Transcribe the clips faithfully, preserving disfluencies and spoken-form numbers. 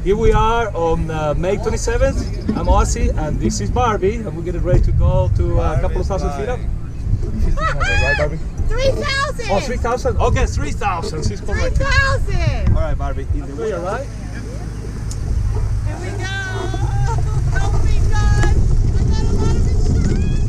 Here we are on uh, May twenty-seventh. I'm Ozzy and this is Barbie, and we're getting ready to go to uh, a couple of thousand feet up. Right, Barbie? three thousand! Oh, three thousand? Okay, three thousand. She's correct. three thousand! All right, Barbie. Either way, all right? Here we go! Oh my God! I got a lot of insurance!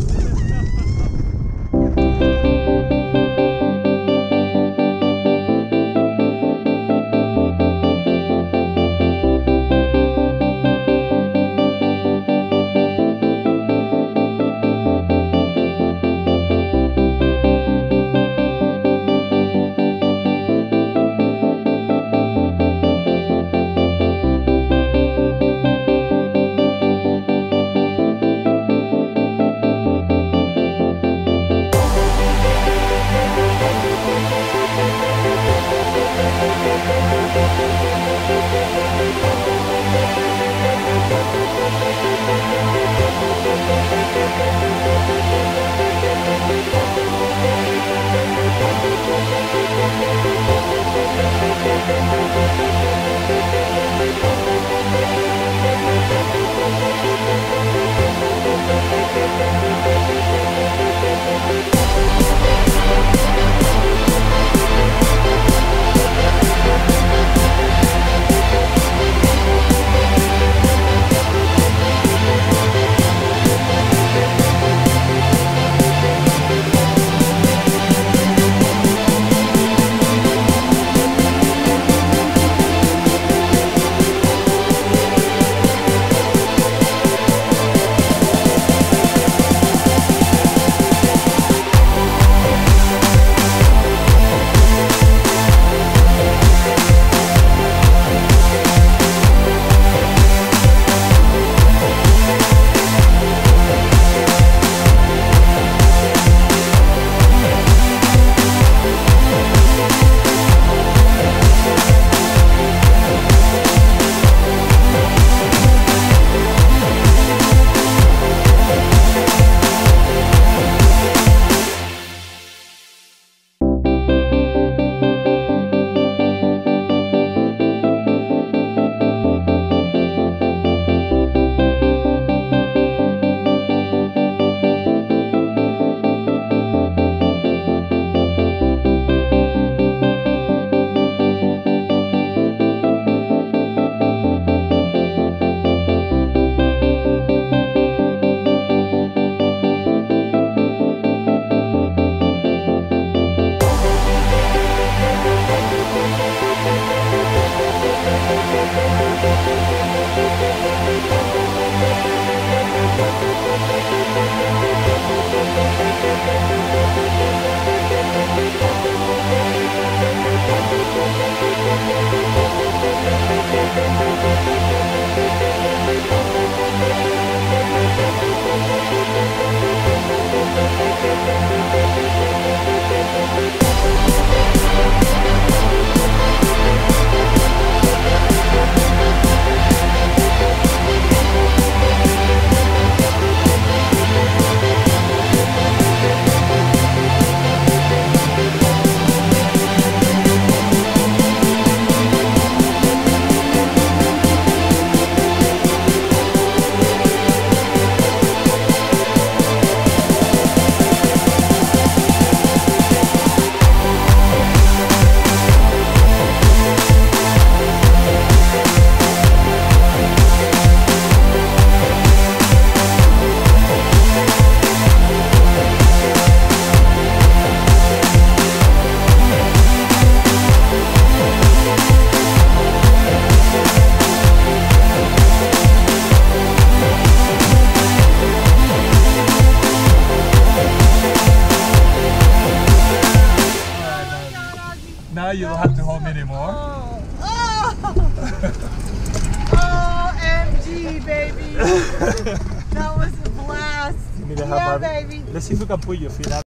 Now you don't have to hold me anymore. Oh, oh. O M G, baby. That was a blast. You need to Yeah, have baby. Let's see if we can put your feet up.